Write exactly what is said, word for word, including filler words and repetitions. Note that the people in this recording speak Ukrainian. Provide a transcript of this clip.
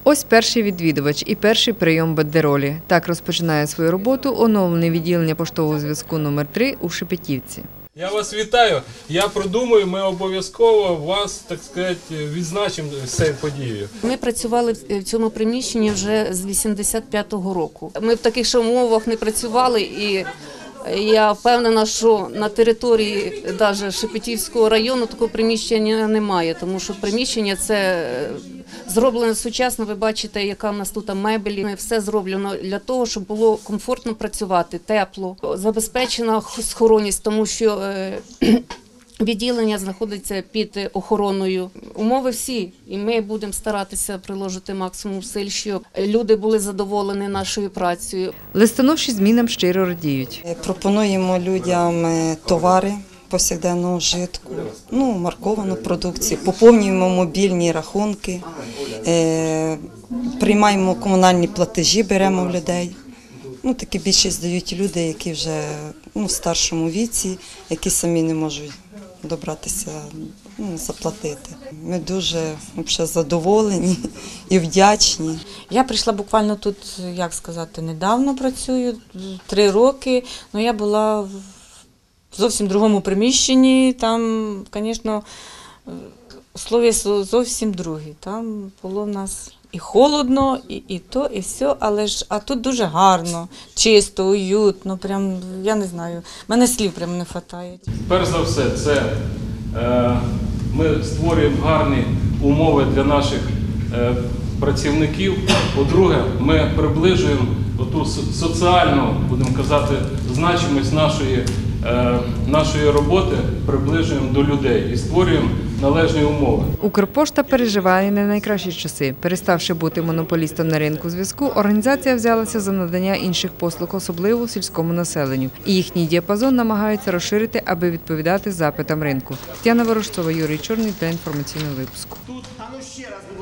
Ось перший відвідувач і перший прийом бандеролі. Так розпочинає свою роботу оновлене відділення поштового зв'язку номер три у Шепетівці. Я вас вітаю. Я продумаю, ми обов'язково вас, так сказати, відзначимо з цією подією. Ми працювали в цьому приміщенні вже з вісімдесят п'ятого року. Ми в таких ж умовах не працювали, і я впевнена, що на території навіть Шепетівського району такого приміщення немає, тому що приміщення це зроблено сучасно, ви бачите, яка в нас тут мебелі. Все зроблено для того, щоб було комфортно працювати, тепло, забезпечена схоронність, тому що відділення знаходиться під охороною. Умови всі, і ми будемо старатися приложити максимум сил, щоб люди були задоволені нашою працею. Листоновші змінам щиро радіють. Пропонуємо людям товари повсякденного вжитку, ну, марковану продукцію, поповнюємо мобільні рахунки, е, приймаємо комунальні платежі, беремо в людей. Ну, такі більшість дають люди, які вже ну, в старшому віці, які самі не можуть добратися, ну, заплатити. Ми дуже взагалі задоволені і вдячні. Я прийшла буквально тут, як сказати, недавно працюю, три роки, але я була в зовсім другому приміщенні, там, звісно, условия зовсім другі. Там було в нас і холодно, і, і то, і все, але ж, а тут дуже гарно, чисто, уютно, прям, я не знаю, мене слів прям не вистачає. Перш за все, це е, ми створюємо гарні умови для наших е, працівників. По-друге, ми приближуємо оту соціальну, будемо казати, значимість нашої, е, нашої роботи, приближуємо до людей і створюємо належні умови. Укрпошта переживає не найкращі часи. Переставши бути монополістом на ринку зв'язку, організація взялася за надання інших послуг, особливо сільському населенню. І їхній діапазон намагаються розширити, аби відповідати запитам ринку. Тетяна Ворожцова, Юрій Чорний для інформаційного випуску.